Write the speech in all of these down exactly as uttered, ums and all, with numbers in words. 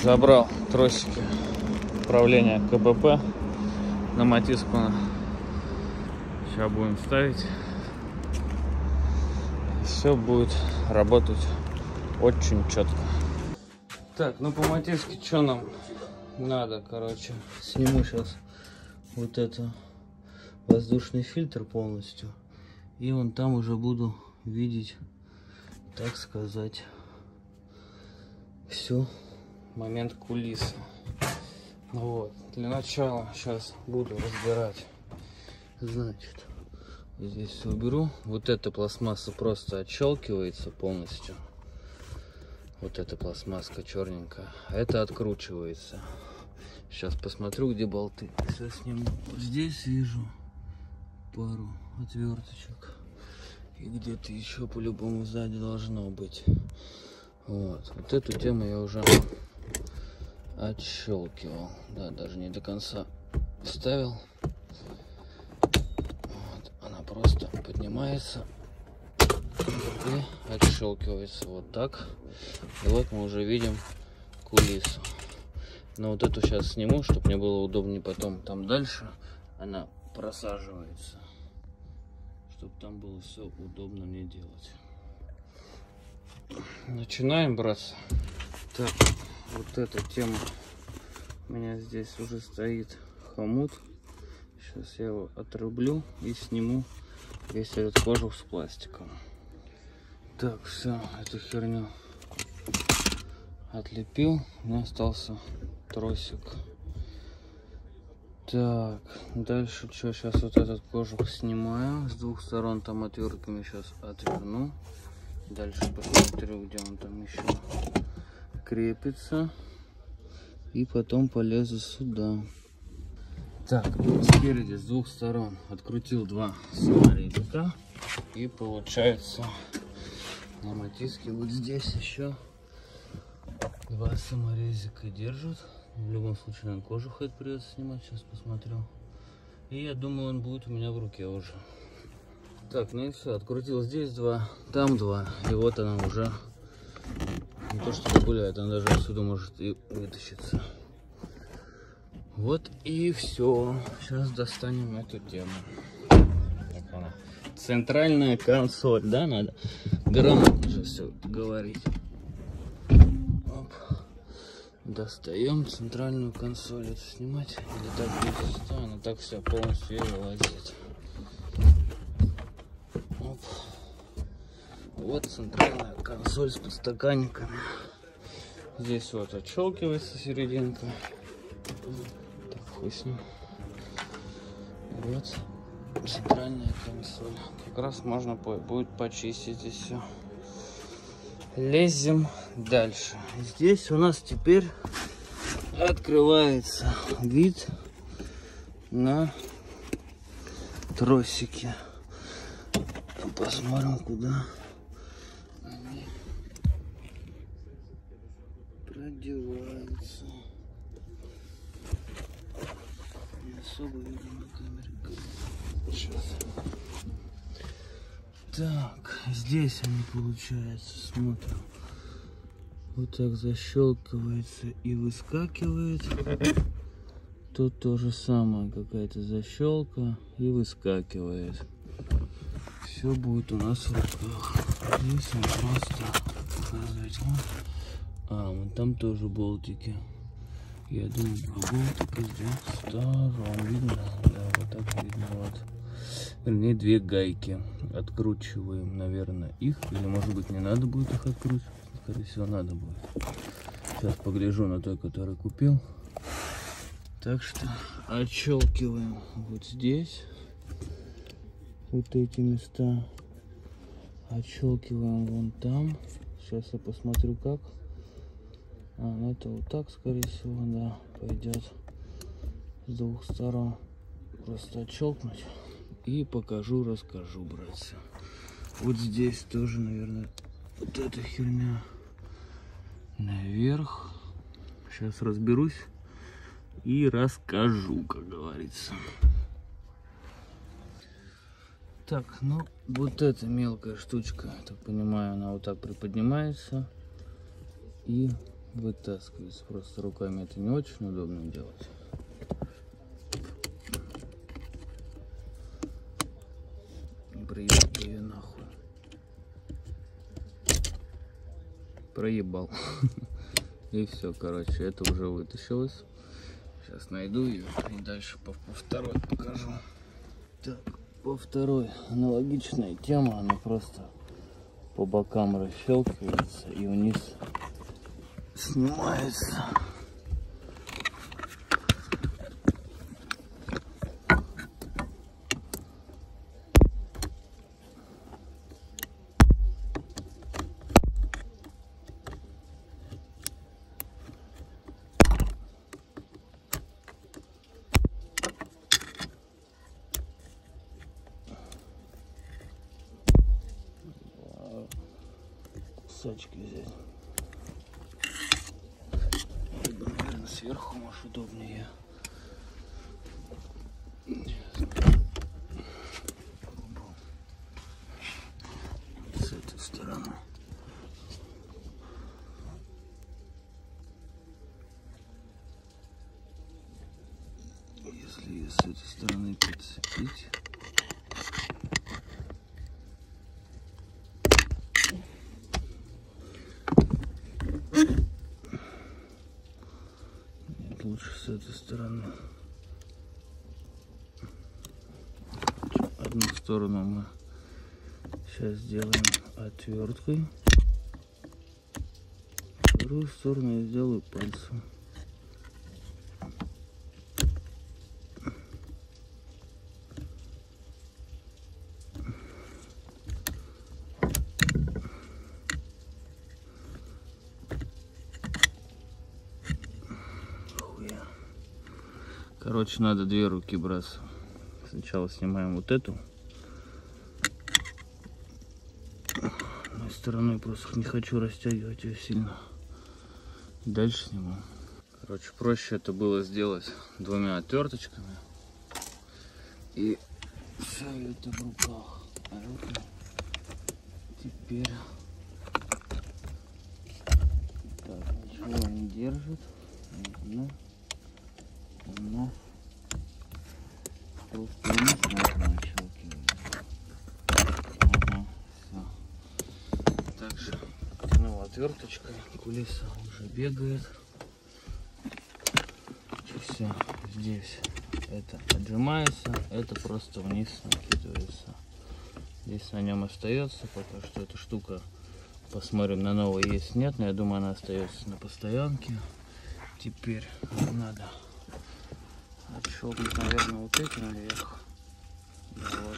Забрал тросики управления КБП на Матиску. Сейчас будем ставить. Все будет работать очень четко. Так, ну по Матиске что нам надо, короче. Сниму сейчас вот это воздушный фильтр полностью. И вон там уже буду видеть, так сказать, все, момент кулисы. Вот, для начала сейчас буду разбирать. Значит, здесь все уберу. Вот эта пластмасса просто отщелкивается полностью. Вот эта пластмасска черненькая. А это откручивается. Сейчас посмотрю, где болты. Все сниму. Вот здесь вижу пару отверточек. И где-то еще по-любому сзади должно быть. Вот. Вот эту тему я уже отщелкивал. Да, даже не до конца вставил. Вот. Она просто поднимается и отщелкивается вот так. И вот мы уже видим кулису. Но вот эту сейчас сниму, чтобы мне было удобнее потом там дальше. Она просаживается, чтобы там было все удобно мне делать. Начинаем, братцы. Так, вот эта тема. У меня здесь уже стоит хомут. Сейчас я его отрублю и сниму весь этот кожух с пластиком. Так, все, эту херню отлепил. У меня остался тросик. Так, дальше что? Сейчас вот этот кожух снимаю. С двух сторон там отвертками сейчас отверну. Дальше посмотрю, где он там еще крепится. И потом полезу сюда. Так, спереди с двух сторон открутил два саморезика. И получается на Матиске вот здесь еще два саморезика держат. В любом случае, наверное, кожух это придется снимать. Сейчас посмотрю. И я думаю, он будет у меня в руке уже. Так, ну и все. Открутил здесь два, там два. И вот она уже не то что гуляет, она даже отсюда может и вытащиться. Вот и все. Сейчас достанем эту тему. Так она. Центральная консоль, да, надо грамотно же все говорить. Оп. Достаем центральную консоль. Это снимать или так будет? Да, она так все полностью и вылазит. Оп. Вот центральная консоль с подстаканниками. Здесь вот отщелкивается серединка. Так, хуй с ним. Вот центральная консоль. Как раз можно будет почистить здесь все. Лезем дальше. Здесь у нас теперь открывается вид на тросики. Посмотрим, куда они продеваются. Не особо видно на камере. Сейчас. Так, здесь они, получается, смотрим. Вот так защелкивается и выскакивает. Тут то же самое, какая-то защелка и выскакивает. Все будет у нас в руках. Здесь он просто показывать. А, вот там тоже болтики. Я думаю, про болтики здесь втором видно. Да, вот так видно. Вот. Вернее, две гайки. Откручиваем, наверное, их. Или, может быть, не надо будет их откручивать. Скорее всего, надо будет. Сейчас погляжу на той, который купил. Так что отщелкиваем вот здесь. Вот эти места. Отщелкиваем вон там. Сейчас я посмотрю, как. А, это вот так, скорее всего, да, пойдет с двух сторон. Просто отщелкнуть. И покажу, расскажу, братцы. Вот здесь тоже, наверное, вот эта херня наверх. Сейчас разберусь и расскажу, как говорится. Так, ну вот эта мелкая штучка, я так понимаю, она вот так приподнимается и вытаскивается. Просто руками это не очень удобно делать. Проебал ее нахуй. Проебал. И все, короче, это уже вытащилось. Сейчас найду ее и дальше по, по второй покажу. Так, по второй аналогичная тема, она просто по бокам расщелкивается и вниз снимается. Кусачки взять. Либо, наверное, сверху, может, удобнее. С этой стороны. Если ее с этой стороны подцепить. Лучше с этой стороны. Одну сторону мы сейчас сделаем отверткой, вторую сторону я сделаю пальцем. Короче, надо две руки браться. Сначала снимаем вот эту. Одной стороной просто не хочу растягивать ее сильно. Дальше снимаем. Короче, проще это было сделать двумя отверточками. И все это в руках. А руки теперь так, ничего не держит. Одна. Она просто вниз началкивает. Ага, все. Также потянул отверточкой, кулиса уже бегает. И все, здесь это отжимается, это просто вниз накидывается. Здесь на нем остается, пока что эта штука, посмотрим на новый есть, нет, но я думаю, она остается на постоянке. Теперь надо отщелкнуть, наверное, вот этим наверх. Да, вот.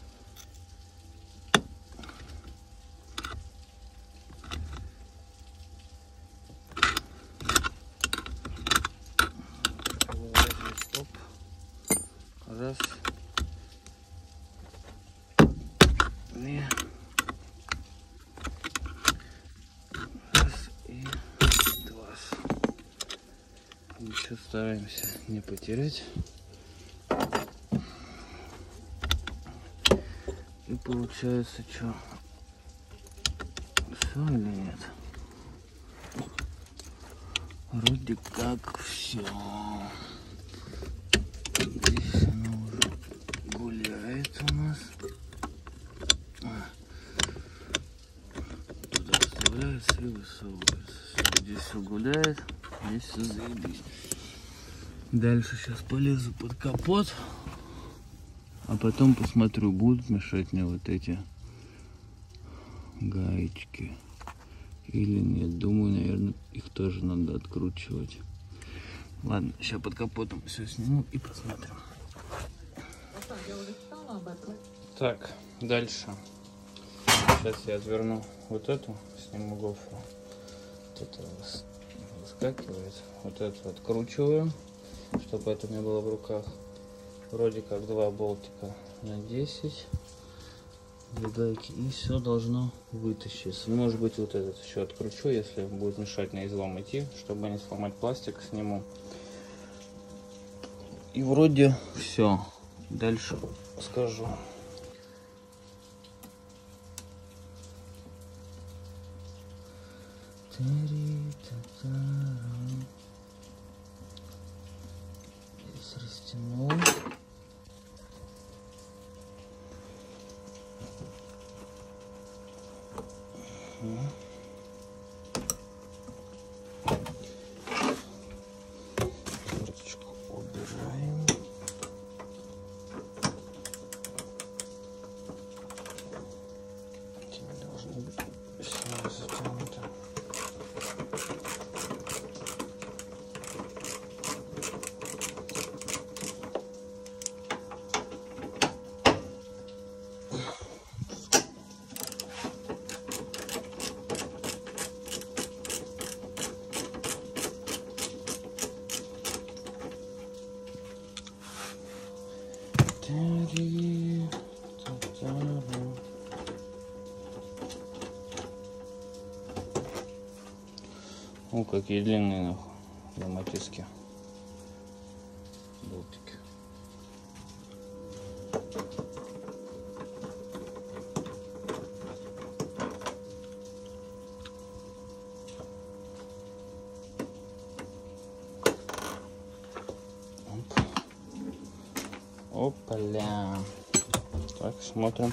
Стоп. Раз. И раз и два. Еще стараемся не потерять. И получается, что, все или нет? Вроде как все. Здесь она уже гуляет у нас. Туда вставляется и высовывается. Все, здесь все гуляет, здесь все заебись. Дальше сейчас полезу под капот. А потом посмотрю, будут мешать мне вот эти гаечки или нет. Думаю, наверное, их тоже надо откручивать. Ладно, сейчас под капотом все сниму и посмотрим. Так, дальше. Сейчас я отверну вот эту, сниму гофру. Вот это выскакивает. Вот эту откручиваю, чтобы это не было в руках. Вроде как два болтика на десять. Две гайки. И все должно вытащиться. Может быть, вот этот еще откручу, если будет мешать на излом идти, чтобы не сломать пластик, сниму. И вроде все. Дальше скажу. Ну, какие длинные, нахуй, ломатиски. Болтики. Опа-ля. Так, смотрим.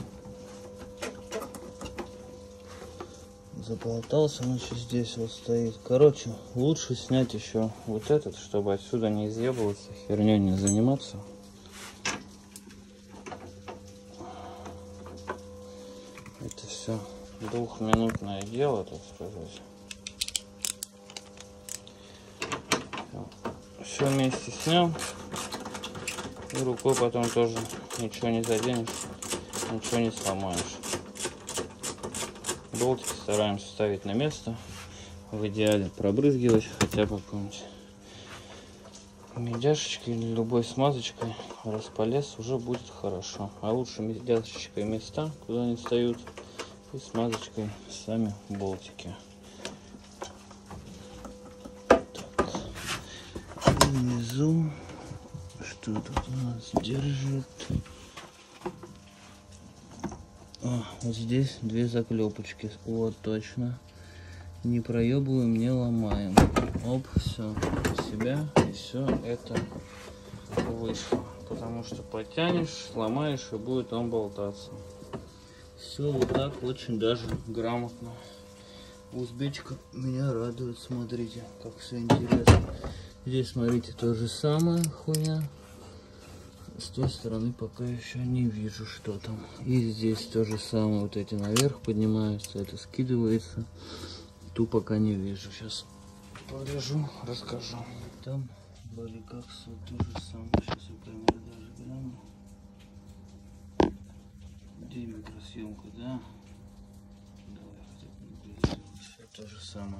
Заболтался, он еще здесь вот стоит. Короче, лучше снять еще вот этот, чтобы отсюда не изъебываться, херней не заниматься. Это все двухминутное дело, так сказать. Все вместе снял. И рукой потом тоже ничего не заденешь, ничего не сломаешь. Болтики стараемся ставить на место. В идеале пробрызгивать хотя бы какой-нибудь медяшечкой или любой смазочкой. Раз полез, уже будет хорошо. А лучше медяшечкой места, куда они встают, и смазочкой сами болтики. Так. И внизу что тут у нас держит? А, вот здесь две заклепочки. Вот, точно. Не проебываем, не ломаем. Оп, все. Себя, и все это вышло. Потому что потянешь, сломаешь, и будет он болтаться. Все вот так очень даже грамотно. Узбечка меня радует. Смотрите, как все интересно. Здесь, смотрите, то же самое хуйня. С той стороны пока еще не вижу, что там. И здесь то же самое. Вот эти наверх поднимаются, это скидывается. Ту пока не вижу. Сейчас погляжу, расскажу. Там были как все то же самое. Сейчас я камеру даже гляну. Где микросъемка, да? Давай, все то же самое.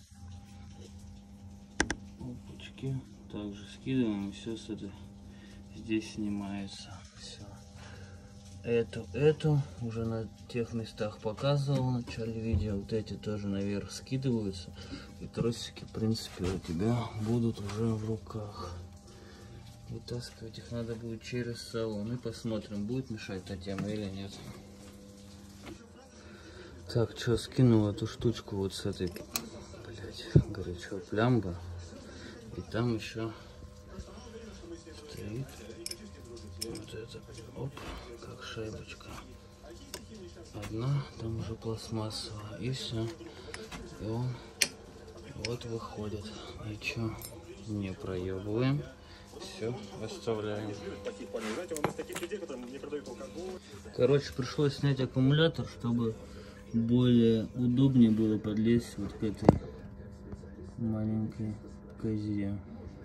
Опачки. Также скидываем, и все с этой здесь снимается. Все. Эту, эту уже на тех местах показывал в начале видео. Вот эти тоже наверх скидываются. И тросики, в принципе, у тебя будут уже в руках. Вытаскивать их надо будет через салон. И посмотрим, будет мешать та тема или нет. Так, что, скинул эту штучку вот с этой, блять, горячо, плямба. И там еще стоит вот это, оп, как шайбочка. Одна, там уже пластмассовая, и все. И он вот выходит. Ничего не проебываем. Все, оставляем. Короче, пришлось снять аккумулятор, чтобы более удобнее было подлезть вот к этой маленькой козе.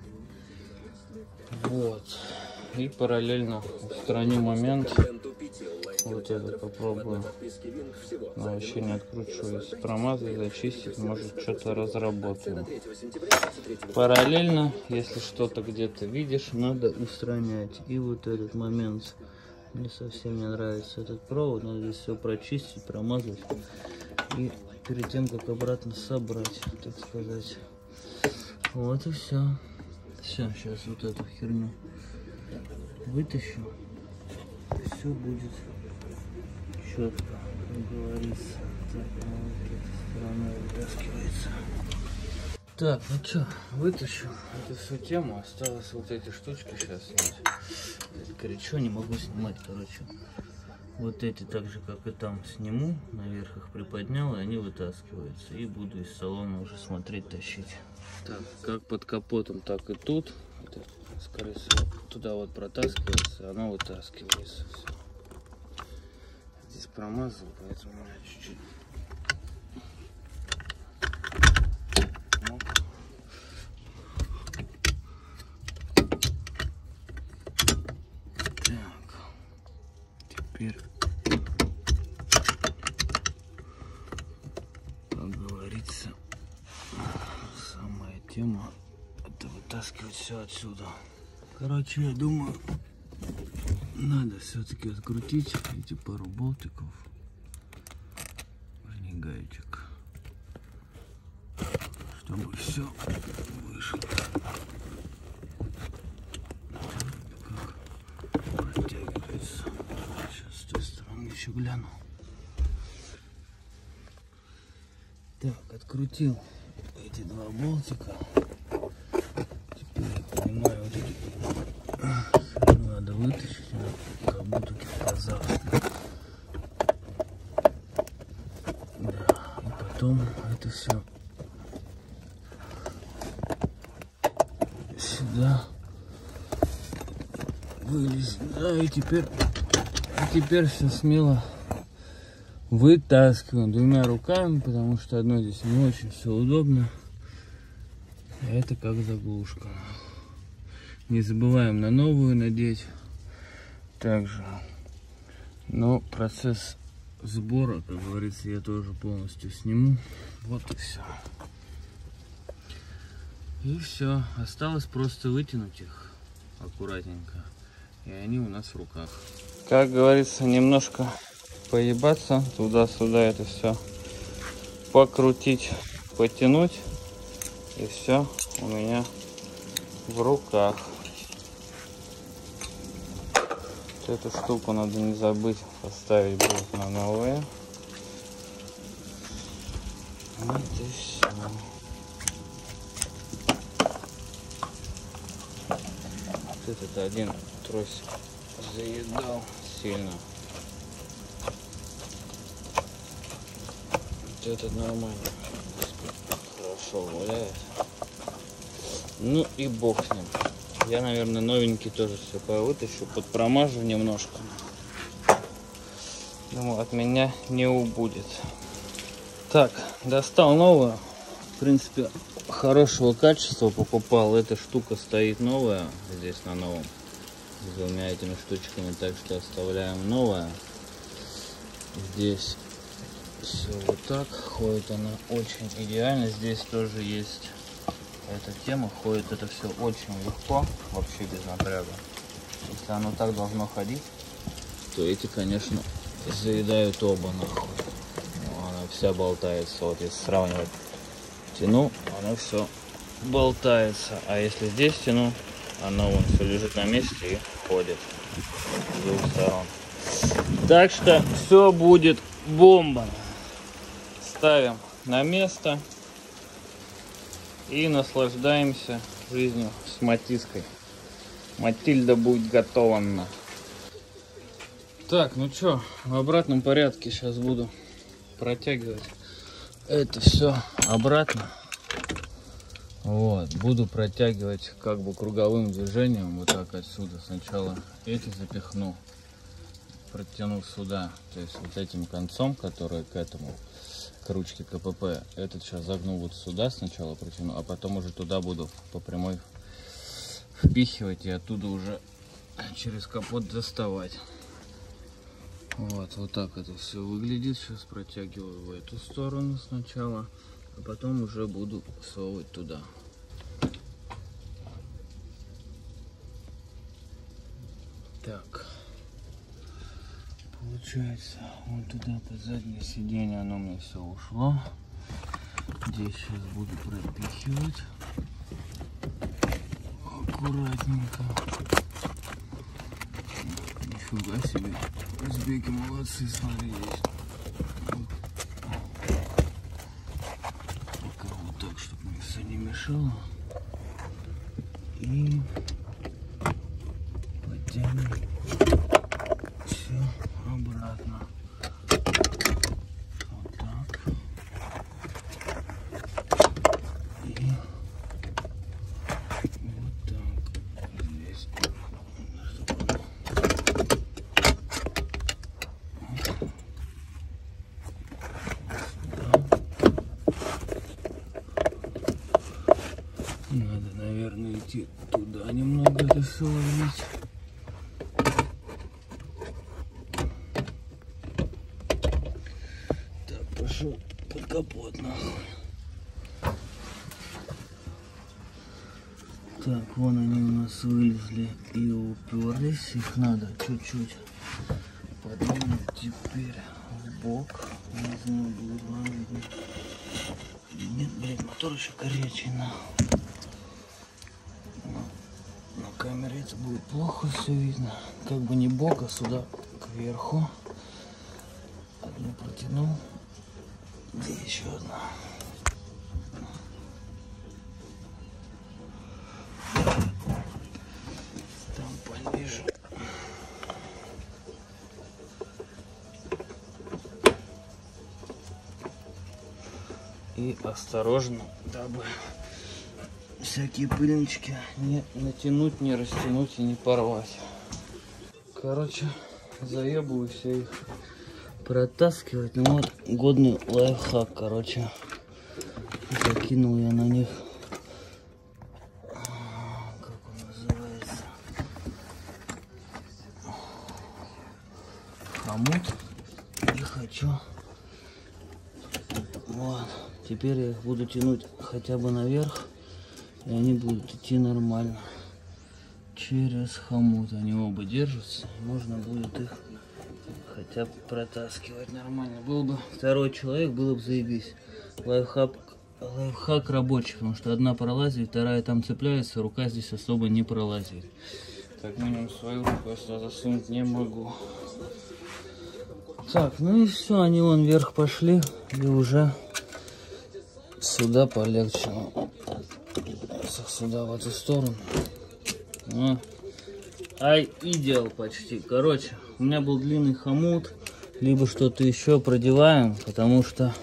Вот. И параллельно устраню момент. Вот это попробую. Но вообще не откручу. Если промазать, зачистить, может что-то разработаем. Параллельно, если что-то где-то видишь, надо устранять. И вот этот момент. Мне совсем не нравится этот провод. Надо здесь все прочистить, промазать. И перед тем, как обратно собрать, так сказать. Вот и все. Все, сейчас вот эту херню вытащу. Все будет четко, как говорится. Так, вот эта сторона вытаскивается. Так, ну что, вытащу эту всю тему. Осталось вот эти штучки сейчас снять. Горячо, не могу снимать, короче. Вот эти так же, как и там, сниму. Наверх их приподнял, и они вытаскиваются. И буду из салона уже смотреть, тащить. Так, как под капотом, так и тут. Это, скорее всего, туда вот протаскивается, оно вытаскивается. Все. Здесь промазал, поэтому я чуть-чуть. Так, теперь, как говорится, самая тема — это вытаскивать все отсюда. Короче, я думаю, надо все-таки открутить эти пару болтиков, вернее гаечек, чтобы все вышло. Как протягивается. Сейчас с той стороны еще гляну. Так, открутил эти два болтика. Теперь я понимаю, вот эти надо вытащить, как будто показал. Да, и потом это все сюда вылезет. Да, и теперь, и теперь все смело вытаскиваем двумя руками, потому что одной здесь не очень все удобно. Это как заглушка. Не забываем на новую надеть. Также. Но процесс сбора, как говорится, я тоже полностью сниму. Вот и все. И все. Осталось просто вытянуть их аккуратненько. И они у нас в руках. Как говорится, немножко поебаться туда-сюда, это все покрутить, потянуть, и все у меня в руках. Вот эту штуку надо не забыть поставить будет на новые. Вот и все. Вот этот один тросик заедал сильно. Этот нормально, хорошо гуляет. Ну и бог с ним. Я, наверное, новенький тоже все повытащу, подпромажу немножко. Думаю, от меня не убудет. Так, достал новую. В принципе, хорошего качества покупал. Эта штука стоит новая здесь на новом. С двумя этими штучками, так что оставляем новая. Здесь все вот так, ходит она очень идеально. Здесь тоже есть эта тема, ходит это все очень легко, вообще без напряга. Если оно так должно ходить, то эти, конечно, заедают оба нахуй. Ну, она вся болтается, вот если сравнивать, тяну, оно все болтается, а если здесь тяну, оно вон все лежит на месте и ходит с двух сторон. Так что все будет бомба. Ставим на место и наслаждаемся жизнью с Матиской. Матильда будет готова. Так, ну что, в обратном порядке сейчас буду протягивать это все обратно. Вот, буду протягивать как бы круговым движением, вот так отсюда. Сначала эти запихну, протяну сюда, то есть вот этим концом, который к этому, к ручке КПП, этот сейчас загну вот сюда сначала протяну, а потом уже туда буду по прямой впихивать и оттуда уже через капот доставать. Вот, вот так это все выглядит. Сейчас протягиваю в эту сторону сначала, а потом уже буду всовывать туда. Так. Получается, вот туда под заднее сиденье оно мне все ушло. Здесь сейчас буду пропихивать аккуратненько. Нифига себе, узбеки молодцы, смотри, есть. Пока вот так, чтобы мне все не мешало. И подтянем все обратно. Вот так. И вот так. Здесь. Надо, наверное, идти туда немного это все ловить. Так, пошел под капот нахуй. Так, вон они у нас вылезли и уперлись. Их надо чуть-чуть подвинуть теперь в бок. Не знаю, будет ладно. Нет, блядь, мотор еще горячий, на. На камере это будет плохо все видно. Как бы не бок, а сюда кверху. Одну протянул. Где еще одна? Там пониже. И осторожно, дабы всякие пыльнички не натянуть, не растянуть и не порвать. Короче, заебываю все их протаскивать. Ну вот, годный лайфхак, короче. Закинул я на них, как он называется, хомут. И хочу, вот, теперь я их буду тянуть хотя бы наверх, и они будут идти нормально через хомут. Они оба держатся, можно будет их хотя бы протаскивать нормально. Был бы второй человек, было бы заебись. Лайфхак, лайфхак рабочий, потому что одна пролазит, вторая там цепляется, рука здесь особо не пролазит. Как минимум свою руку я сюда засунуть не могу. Так, ну и все, они вон вверх пошли, и уже сюда полегче. Сюда в эту сторону. Ну, ай, идеал почти. Короче, у меня был длинный хомут, либо что-то еще продеваем, потому что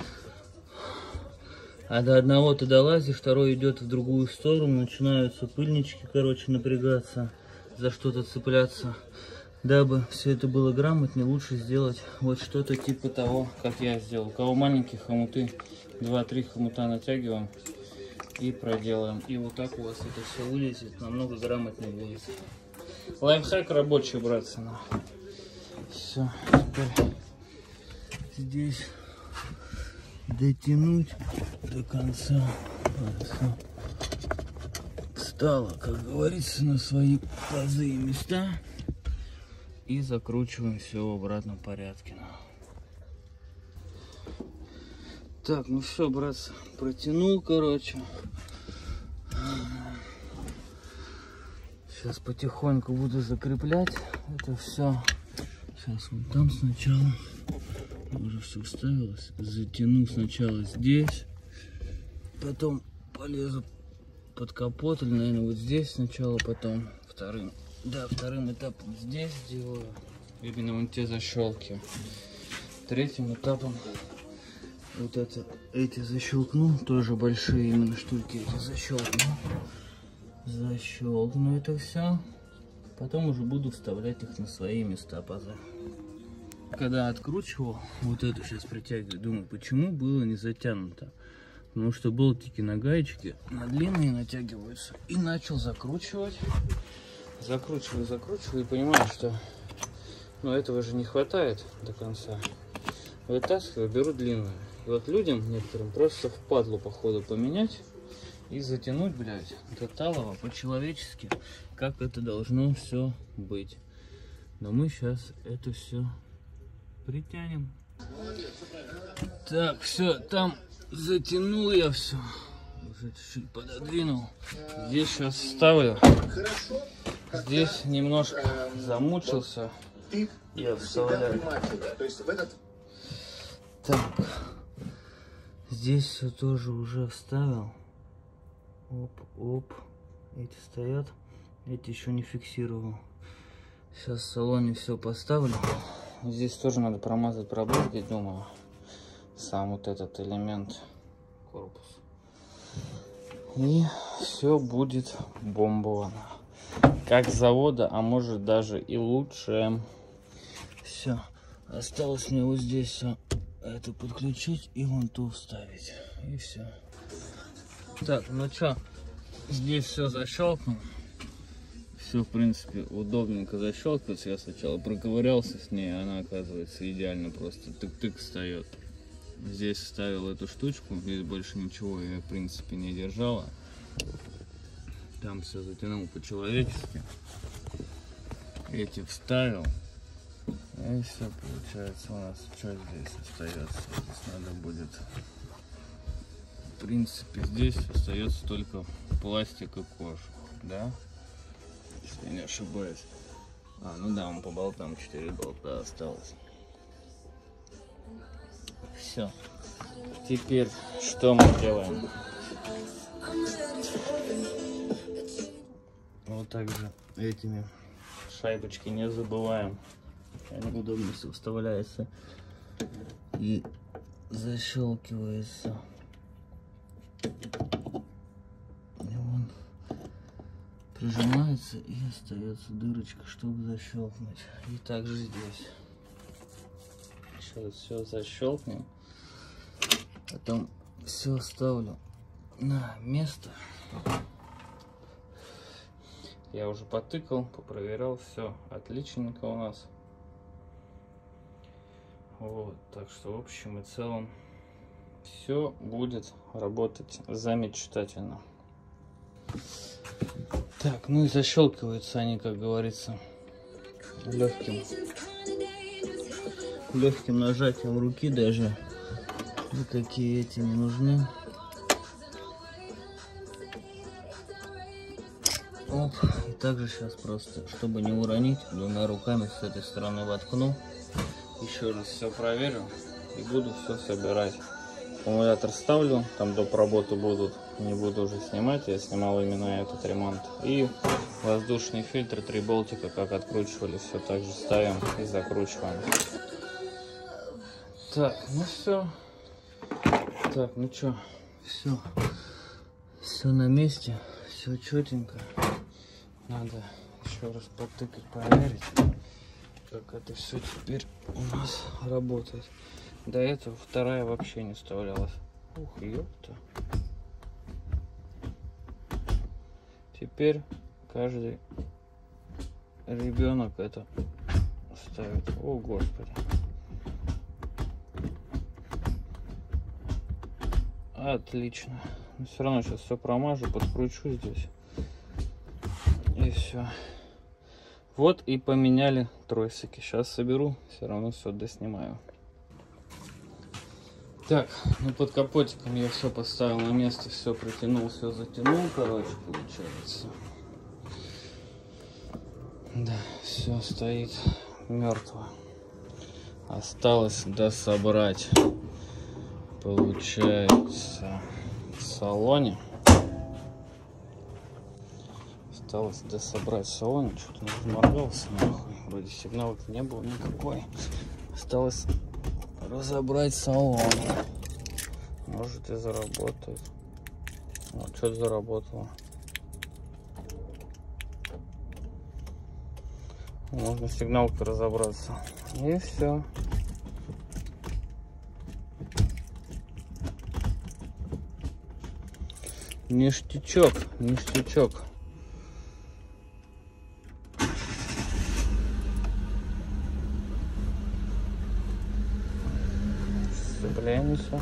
а до одного ты долазишь, второй идет в другую сторону, начинаются пыльнички, короче, напрягаться, за что-то цепляться. Дабы все это было грамотнее, лучше сделать вот что-то типа того, как я сделал. У кого маленькие хомуты, два-три хомута натягиваем и проделаем. И вот так у вас это все вылезет, намного грамотнее будет. Лайфхак рабочий, братцы. Все, теперь здесь дотянуть до конца. Все встало, как говорится, на свои пазы и места. И закручиваем все в обратном порядке. Так, ну все, братцы, протянул, короче. Сейчас потихоньку буду закреплять это все. Сейчас вот там сначала уже все вставилось. Затяну сначала здесь, потом полезу под капот, или, наверное, вот здесь сначала, потом вторым. Да, вторым этапом здесь делаю именно вон те защелки. Третьим этапом вот это, эти защелкну, тоже большие именно штуки эти защелкну. Защелкну это все. Потом уже буду вставлять их на свои места пазы. Когда откручивал, вот эту сейчас притягиваю, думаю, почему было не затянуто. Потому что болтики на гаечке на длинные натягиваются. И начал закручивать. Закручиваю, закручиваю и понимаю, что ну, этого же не хватает до конца. Вытаскиваю, беру длинную. И вот людям некоторым просто впадлу походу поменять и затянуть, блядь, до талого по-человечески, как это должно все быть. Но мы сейчас это все притянем. Так, все, там затянул я все. Уже чуть-чуть пододвинул. Здесь сейчас вставлю. Здесь немножко замучился. Я вставляю. Так. Здесь все тоже уже вставил. Оп, оп. Эти стоят. Эти еще не фиксировал. Сейчас в салоне все поставлю. Здесь тоже надо промазать, пробрызгать, думаю. Сам вот этот элемент, корпус. И все будет бомбово. Как с завода, а может даже и лучше. Все. Осталось мне вот здесь все это подключить и вон ту вставить. И все. Так, ну что, здесь все защелкнул. Все, в принципе, удобненько защелкивается. Я сначала проковырялся с ней, она, оказывается, идеально просто тык-тык встает. Здесь вставил эту штучку, здесь больше ничего я, в принципе, не держала. Там все затянул по-человечески. Эти вставил. И все, получается, у нас что здесь остается? Здесь надо будет В принципе, здесь остается только пластик и кожа, да? Если я не ошибаюсь. А, ну да, он по болтам четыре болта осталось. Все. Теперь что мы делаем? Вот так же этими шайбочки не забываем. Они удобно все вставляются и защелкивается. И он прижимается и остается дырочка, чтобы защелкнуть. И также здесь. Сейчас все защелкнем. Потом все ставлю на место. Я уже потыкал, попроверял, все отличненько у нас. Вот, так что в общем и целом все будет работать замечательно. Так, ну и защелкиваются они, как говорится, легким, легким нажатием руки даже. Вот такие эти не нужны. Оп, и также сейчас просто, чтобы не уронить, двумя руками с этой стороны воткну. Еще раз все проверю и буду все собирать. Аккумулятор ставлю, там доп. Работы будут, не буду уже снимать, я снимал именно этот ремонт. И воздушный фильтр, три болтика, как откручивали, все так же ставим и закручиваем. Так, ну все. Так, ну что, все, все на месте, все четенько. Надо еще раз потыкать, проверить, как это все теперь у нас работает. До этого вторая вообще не вставлялась. Ух, ёпта. Теперь каждый ребенок это ставит. О, Господи. Отлично. Но все равно сейчас все промажу, подкручу здесь. И все. Вот и поменяли тросики. Сейчас соберу, все равно все доснимаю. Так, ну под капотиком я все поставил на место, все протянул, все затянул, короче, получается. Да, все стоит мертво. Осталось дособрать, получается, в салоне. Осталось дособрать в салоне, что-то не разморгался, нахуй, вроде сигналов не было никакой. Осталось разобрать салон. Может и заработает. Вот что-то заработало. Можно сигналкой разобраться. И все. Ништячок, ништячок. Сцепляемся.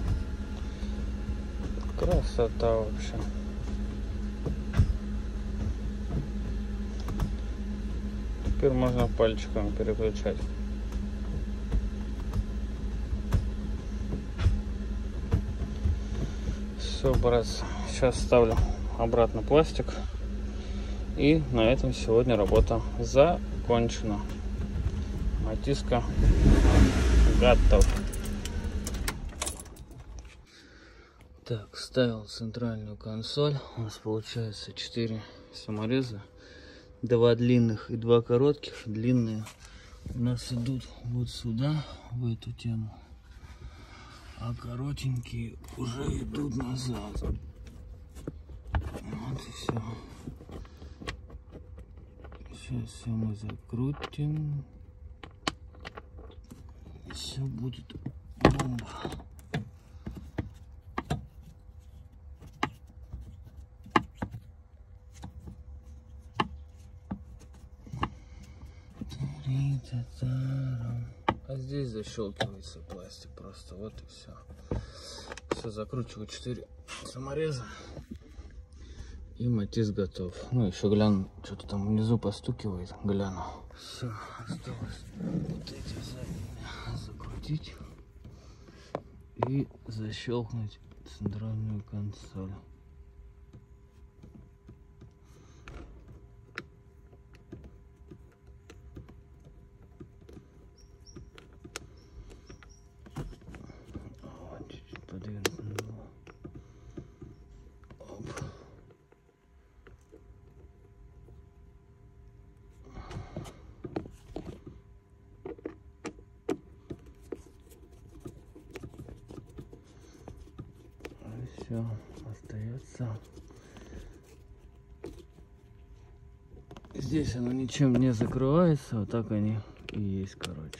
Красота вообще. Теперь можно пальчиками переключать. Все, братцы. Сейчас ставлю обратно пластик. И на этом сегодня работа закончена. Матиска готов. Так, ставил центральную консоль. У нас получается четыре самореза. Два длинных и два коротких. Длинные у нас идут вот сюда, в эту тему. А коротенькие уже идут назад. Вот и все. Сейчас все мы закрутим. И все будет бомба. А здесь защелкивается пластик просто, вот и все. Все, закручиваю четыре самореза. И Матис готов. Ну, еще гляну, что-то там внизу постукивает, гляну. Все, осталось вот эти задние закрутить и защелкнуть центральную консоль. Вот, чуть-чуть подвинуто было. Оп. Все остается. Здесь оно ничем не закрывается, вот так они и есть, короче.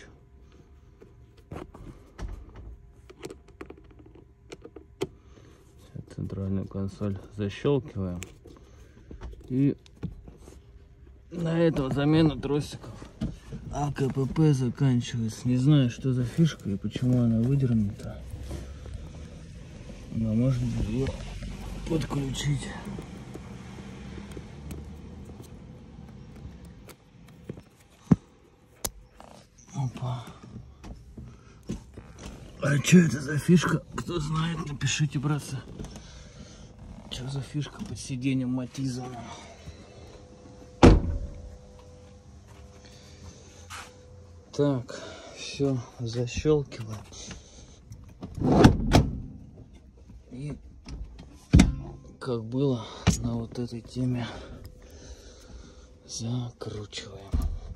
Сейчас центральную консоль защелкиваем. И на этом замена тросиков А К П П заканчивается. Не знаю, что за фишка и почему она выдернута. Но можно ее подключить. Опа. А что это за фишка? Кто знает, напишите, братцы. Что за фишка под сиденьем Матиза? Так, все, защелкиваем. И как было на вот этой теме, закручиваем.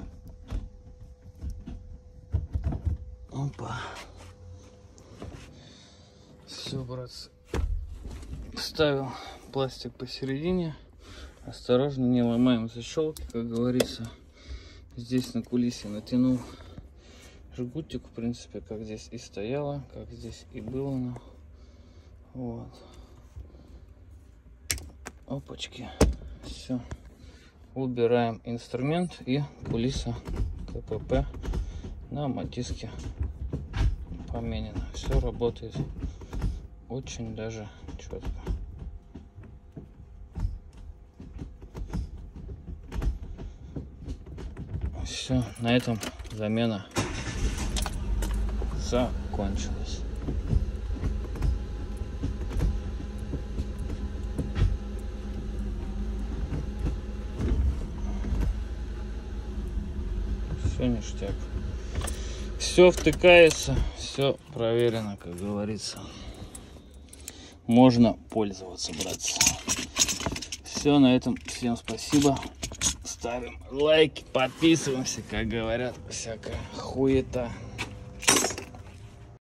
Опа. Все, братцы. Ставил пластик посередине. Осторожно, не ломаем защелки, как говорится. Здесь на кулисе натянул жгутик, в принципе, как здесь и стояло, как здесь и было. Ну, вот. Опачки. Все. Убираем инструмент и кулиса К П П на Матиске поменено. Все работает очень даже четко. Все, на этом замена закончилась. Все ништяк. Все втыкается, все проверено, как говорится. Можно пользоваться, братцы. Все, на этом всем спасибо. Ставим лайки, подписываемся, как говорят, всякая хуета.